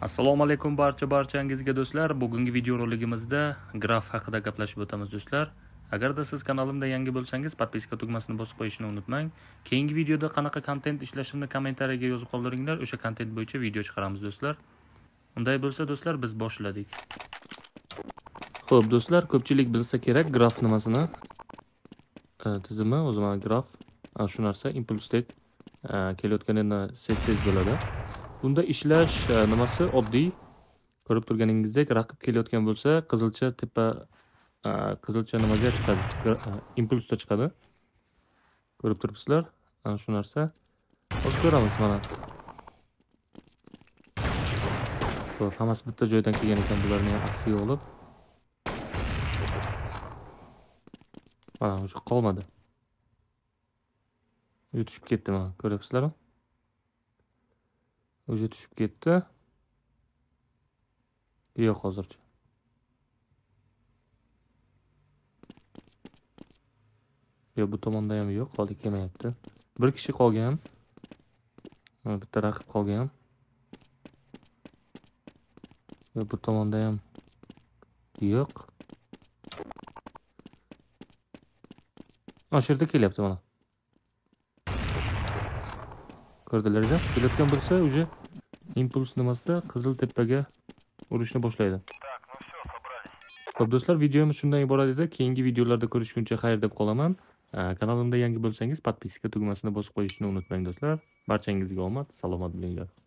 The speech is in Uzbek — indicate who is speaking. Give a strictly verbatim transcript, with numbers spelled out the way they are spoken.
Speaker 1: Assalomu alaykum barcha barchangizga do'stlar. Bugungi video roligimizda graf haqida gaplashib o'tamiz do'stlar. Agarda siz kanalimda yangi bo'lsangiz, podpiska tugmasini bosib qo'yishni unutmang. Keyingi videoda qanaqa kontent ishlashimni kommentariyaga yozib qoldiringlar. O'sha kontent bo'yicha video chiqaramiz do'stlar. Unday bo'lsa do'stlar, biz boshladik. Xo'p do'stlar, ko'pchilik bilsa kerak graf nimasini. Tizimi, o'zim graf, shu narsa impulsdek kelayotganini sezsangiz bo'ladi. Bunda ishlash nimasi oddiy. Ko'rib turganingizdek, raqib kelayotgan bo'lsa, qizilcha tepa qizilcha nimaga chiqadi? Impulsda chiqadi. Ko'rib turibsizlar? Ana shu narsa. Hozir ko'ramiz mana. Xo'p, hammasi bitta joydan kelgan ekan, bularni ham aksiga olib. Mana, o'sha qolmadi. Yutishib ketdi mana, ko'ryapsizlarmi? O'zi tushib ketdi. Yo'q hozircha. Yo'q, bu tomonda ham yo'q, hali kelmayapti. Bir kishi qolgan. Bitta raqib qolgan. Yo'q, bu tomonda ham yo'q. Mana shu yerda kelyapti mana. Ko'rdilaringizmi? Kelayotgan bo'lsa, o'zi impuls nimasida qizil tepaga urishni boshlaydi. Xo'p do'stlar, videomiz shundan iborat edi. Keyingi videolarda ko'rishguncha xayr deb qolaman. Kanalimda yangi bo'lsangiz, podpiska tugmasini bosib qo'yishni unutmang do'stlar. Barchangizga omad, salomat bo'linglar.